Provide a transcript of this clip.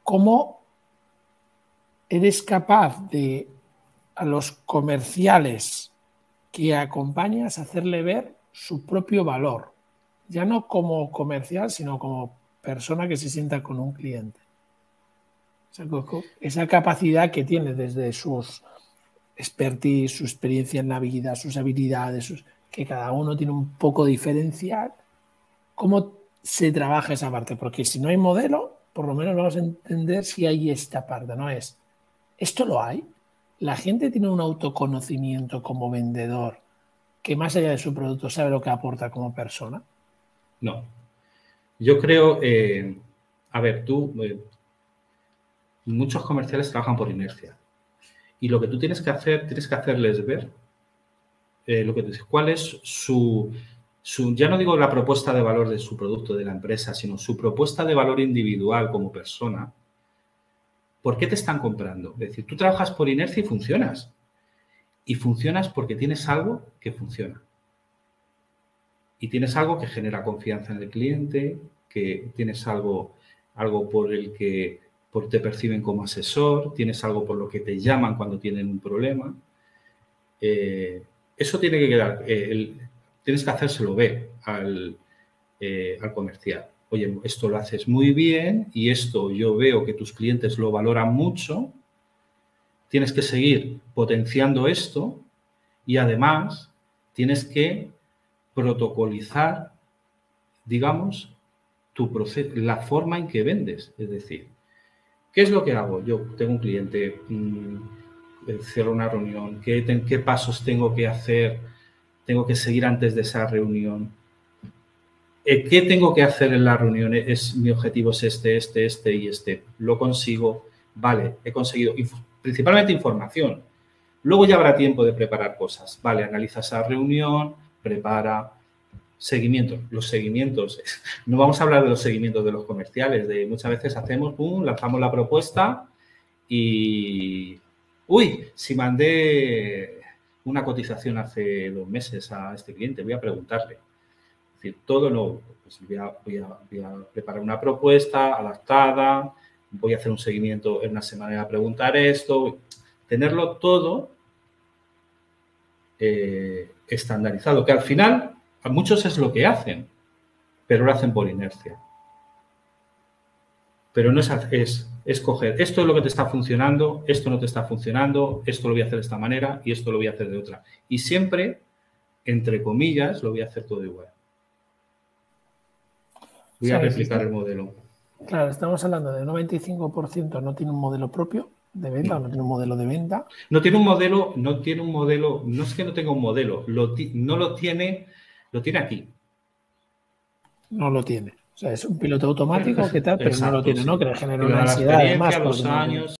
¿cómo eres capaz de a los comerciales que acompañas hacerle ver su propio valor? Ya no como comercial, sino como persona que se sienta con un cliente. Esa capacidad que tiene desde sus expertise, su experiencia en la vida, sus habilidades, que cada uno tiene un poco diferencial. ¿Cómo se trabaja esa parte? Porque si no hay modelo, por lo menos vamos a entender si hay esta parte, ¿no? ¿Esto lo hay? ¿La gente tiene un autoconocimiento como vendedor que más allá de su producto sabe lo que aporta como persona? No. Yo creo, a ver, muchos comerciales trabajan por inercia. Y lo que tú tienes que hacerles ver cuál es ya no digo la propuesta de valor de su producto, de la empresa, sino su propuesta de valor individual como persona. ¿Por qué te están comprando? Es decir, tú trabajas por inercia y funcionas. Y funcionas porque tienes algo que funciona. Y tienes algo que genera confianza en el cliente, que tienes algo por el que te perciben como asesor, tienes algo por lo que te llaman cuando tienen un problema. Eso tiene que quedar, tienes que hacérselo ver al comercial. Oye, esto lo haces muy bien y esto yo veo que tus clientes lo valoran mucho. Tienes que seguir potenciando esto y además tienes que protocolizar, digamos, tu proceso, la forma en que vendes. Es decir, ¿qué es lo que hago? Yo tengo un cliente, cierro una reunión, ¿qué pasos tengo que hacer? Tengo que seguir antes de esa reunión. ¿Qué tengo que hacer en la reunión? Mi objetivo es este y este. Lo consigo. Vale, he conseguido principalmente información. Luego ya habrá tiempo de preparar cosas. Vale, analiza esa reunión, prepara seguimiento. Los seguimientos, no vamos a hablar de los seguimientos de los comerciales, muchas veces hacemos, lanzamos la propuesta y, si mandé una cotización hace 2 meses a este cliente, voy a preguntarle. Es decir, todo no, pues voy a preparar una propuesta adaptada, voy a hacer un seguimiento en una semana a preguntar esto, tenerlo todo estandarizado, que al final a muchos es lo que hacen, pero lo hacen por inercia. Pero no es coger, esto es lo que te está funcionando, esto no te está funcionando, esto lo voy a hacer de esta manera y esto lo voy a hacer de otra. Y siempre, entre comillas, lo voy a hacer todo igual. Voy a replicar el modelo. Claro, estamos hablando de 95% no tiene un modelo propio de venta, no tiene un modelo de venta. No tiene un modelo, no es que no tenga un modelo, no lo tiene aquí. No lo tiene. O sea, es un piloto automático, ¿qué tal? Pero exacto, no lo tiene, ¿no? Que le genera una ansiedad, además. 2 años.